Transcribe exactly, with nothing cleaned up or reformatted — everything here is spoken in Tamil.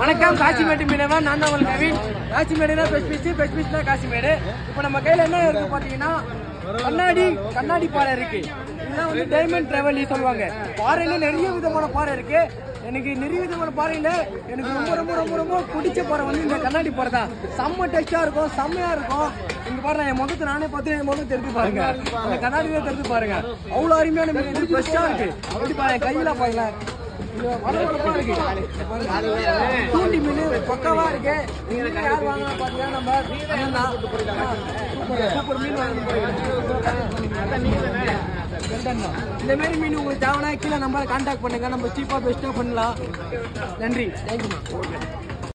வணக்கம் காசிமேடு மீனவன், நான் தான் உங்களுக்கு கவின். காசிமேடுனா பெஸ்ட் பீச், பெஸ்ட் பீச்னா காசிமேடு. இப்போ நம்ம கையில் என்ன இருக்கு பார்த்தீங்கன்னா கண்ணாடி கண்ணாடி பாறை இருக்கு. இதெல்லாம் வந்து டைமண்ட் டிராவலி சொல்லுவாங்க. பாறையில நிறைய விதமான பாறை இருக்கு. எனக்கு நிறைய விதமான பாறையில எனக்கு ரொம்ப ரொம்ப ரொம்ப ரொம்ப பிடிச்ச பாறை வந்து இந்த கண்ணாடி பாறை தான். செம்ம டேஸ்டா இருக்கும், செம்மையா இருக்கும். இங்க பாருங்க, என் முகத்தை நானே பார்த்து என் முகத்தை தெரிஞ்சு பாருங்க, அந்த கண்ணாடியே தெரிஞ்சு பாருங்க. அவ்வளோ அருமையான மீன், இது ஃப்ரெஷ்ஷா இருக்கு. எப்படி பாருங்க, கையில பாருங்க, தூண்டி மீன் பக்கவா இருக்கு. யார் வாங்கலாம் பாத்தீங்கன்னா நம்ம சூப்பர் மீன் இந்த மாதிரி மீன் உங்களுக்கு தேவைன்னா கீழே நம்ம கான்டாக்ட் பண்ணுங்க, நம்ம சீப்பா பெஸ்டா பண்ணலாம். நன்றி, தேங்க்யூ.